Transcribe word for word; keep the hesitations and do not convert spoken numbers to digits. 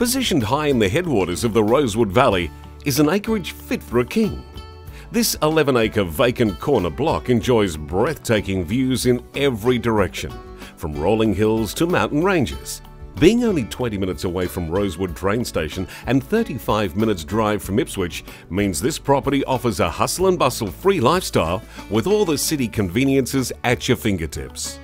Positioned high in the headwaters of the Rosewood Valley is an acreage fit for a king. This eleven acre vacant corner block enjoys breathtaking views in every direction, from rolling hills to mountain ranges. Being only twenty minutes away from Rosewood train station and thirty-five minutes drive from Ipswich means this property offers a hustle and bustle free lifestyle with all the city conveniences at your fingertips.